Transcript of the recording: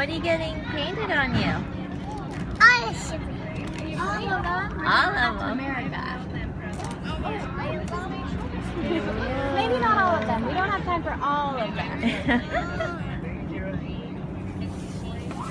What are you getting painted on you? All of them. All of them. America. Maybe not all of them. We don't have time for all of them.